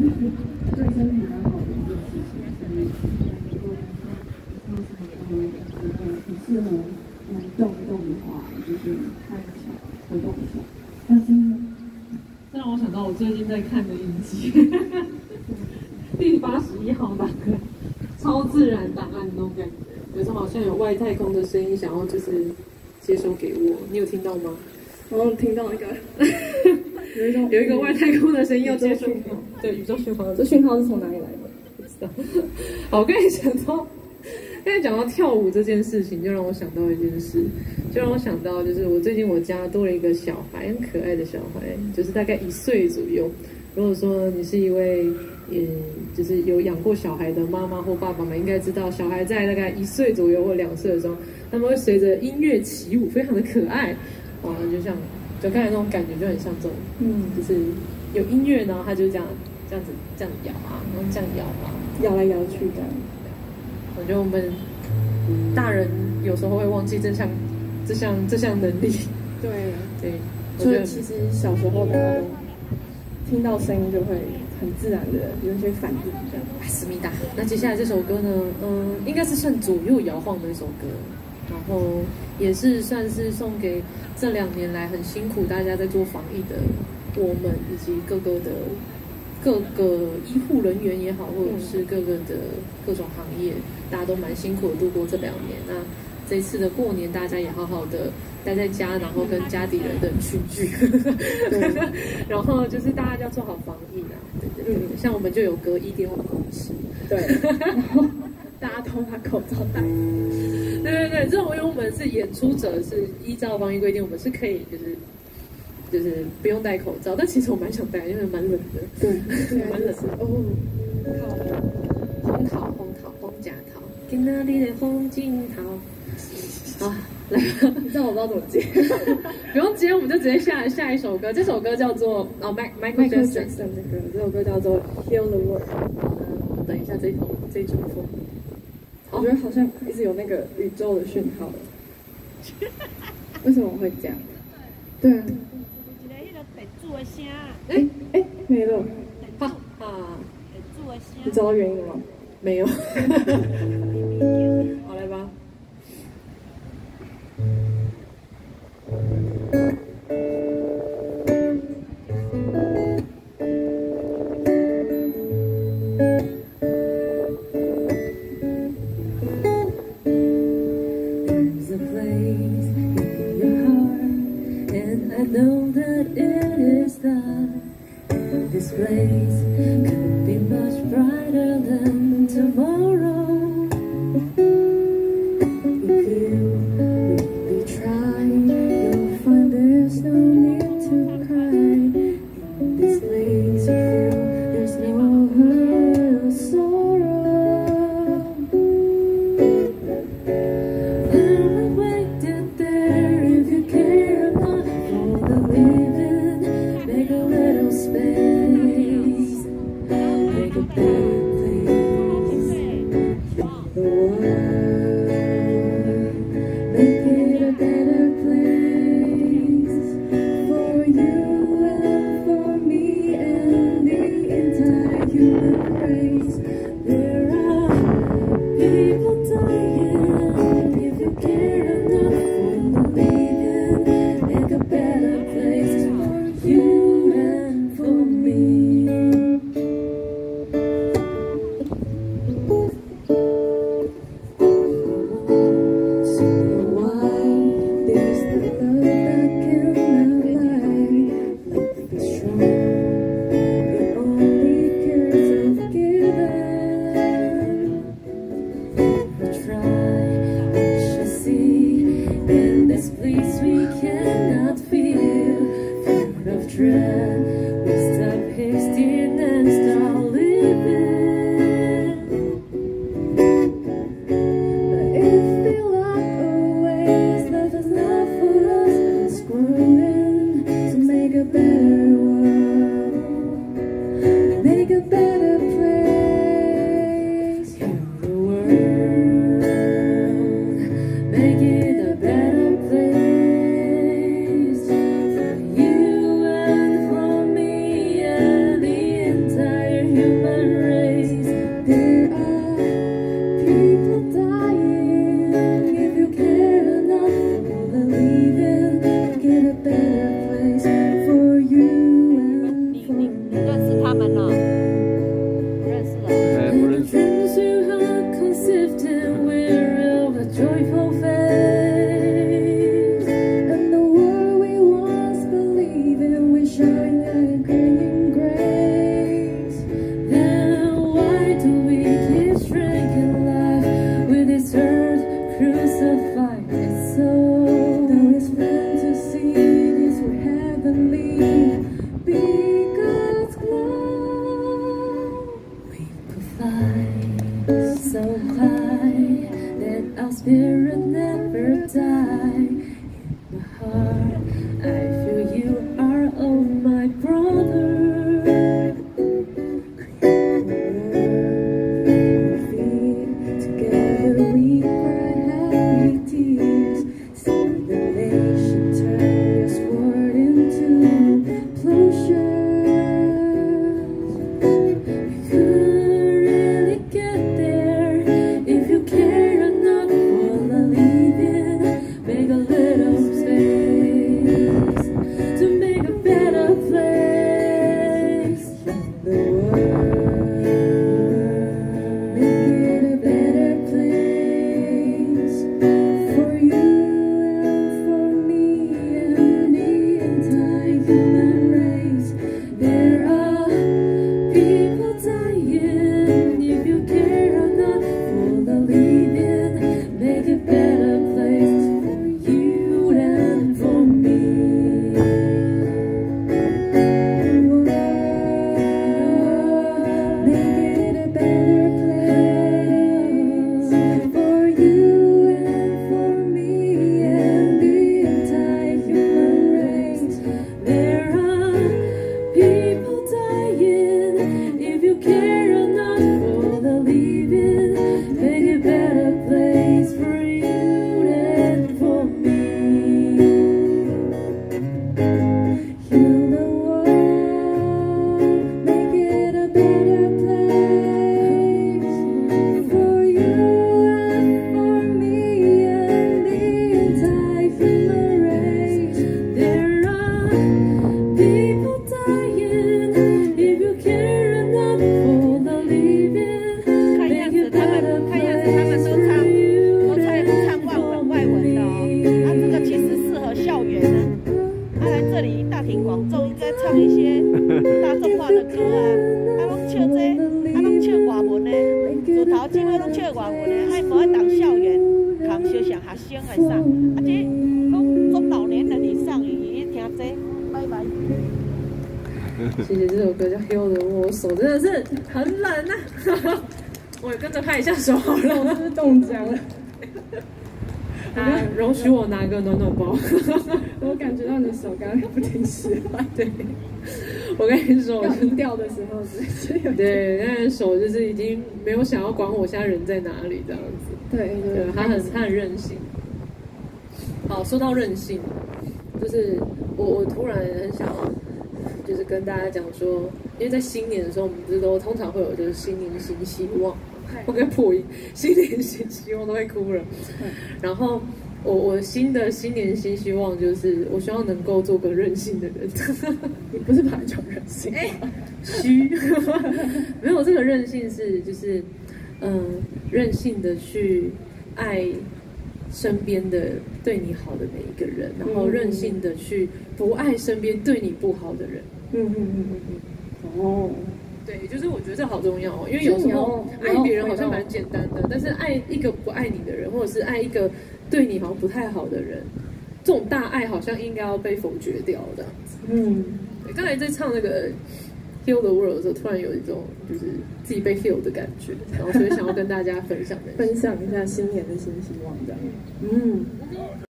对身体蛮好的一件事情，所以如果像是很适合动一动的话，就是看一下，活动一下。但是这让我想到我最近在看的影集，第81号档案，超自然档案那种感觉，有时候好像有外太空的声音想要就是接收给我，你有听到吗？ 我听到那个有一个外太空的声音要接收，对，宇宙讯号。 这讯号是从哪里来的？ 不知道。好，我刚才讲到跳舞这件事情，就让我想到一件事，就让我想到就是最近我家多了一个小孩，很可爱的小孩，就是大概1岁左右。如果说你是一位就是有养过小孩的妈妈或爸爸们，应该知道小孩在大概1岁左右或2岁的时候，他们会随着音乐起舞，非常的可爱。哇，就刚才那种感觉就很像这种，就是有音乐，然后他就这样摇啊，然后这样摇啊， 摇来摇去这样。 我觉得我们大人有时候会忘记这项能力。对， 所以其实小时候大家都听到声音就会很自然的有一些反应这样。 思密达。那接下来这首歌呢，应该是算左右摇晃的一首歌，然后也是算是送给这2年来很辛苦大家在做防疫的我们，以及各个医护人员也好，或者是各种行业，大家都蛮辛苦的度过这2年。那这一次的过年，大家也好好的待在家，然后跟家里人的群聚，然后就是大家要做好防疫啦。对，像我们就有隔1.5公尺， 对，然后大家都把口罩戴。 对，这种因为我们是演出者，是依照防疫规定，我们是可以就是不用戴口罩，但其实我蛮想戴，因为蛮冷的。 对， 蛮冷的。红假桃，在哪里的红金桃？啊，来， 你知道我不知道怎么接， 不用接，我们就直接下一首歌。这首歌叫做Michael Jackson 的歌，这首歌叫做 Heal the World。 等一下这一组风， 我觉得好像一直有那个宇宙的讯号。为什么会这样？对啊。没了。你找到原因了吗？ 没有。好，来吧。This place could be much brighter than tomorrow. If you really try, you'll find there's no need to cry. In this place you feel there's no hurt or sorrow. There we waited there if you care not for the living. Make a little space. Make a better place. They'll never die. In my heart, I feel you are all my brother. Together we cry happy tears. See the nation turn your sword into closure. We could really get there if you care enough for the living. Make a little space to make a better place in the world. Make it a better place for you and for me and the entire human race. There are people dying. If you care enough for the living, make a better place for you and for me. Make it a better place for you and for me and the entire human race. There are people dying. If you care enough for the living, make a better place for you and for me. Heal the world, make it a better place for you and for me and the entire human race. There are people dying. If you care enough for the living, 看样 make 子 a 他 better 们看样子他们 place 都 for 唱 you 都唱 and 外文的哦。那这个其实适合校园啊。他来这里大庭广众，应该唱一些大众化的歌啊。啊，拢唱这，啊，拢唱外文的，自头姊妹拢唱外文的，还无爱当校园，扛小上学生来上。啊，这拢中老年人以上伊听这，拜拜。 谢谢，这首歌叫《Heal the World》，我手真的是很冷啊！我也跟着拍一下手好了， 我是不是冻僵了？ 啊，容许我拿个暖暖包。 我感觉到你手刚刚不停使唤， 对，我跟你说，我要音调的时候是有对，那个手就是已经没有想要管我现在人在哪里这样子。 对对，他很任性。好，说到任性，就是我突然很想要，就是跟大家讲说，因为在新年的时候，我们不是都通常会有就是新年新希望，我该破音，新年新希望都会哭了。然后我新年新希望就是我希望能够做个任性的人。 你不是本来就任性吗？ 虚，没有这个任性是就是任性的去爱身边的对你好的每一个人，然后任性的去不爱身边对你不好的人。 哦， 对，就是我觉得这好重要哦，因为有时候爱别人好像蛮简单的，但是爱一个不爱你的人，或者是爱一个对你好像不太好的人，这种大爱好像应该要被否决掉这样子。对，刚才在唱那个 Heal the World 的时候，突然有一种就是自己被 heal 的感觉，然后所以想要跟大家分享一下新年的新希望这样。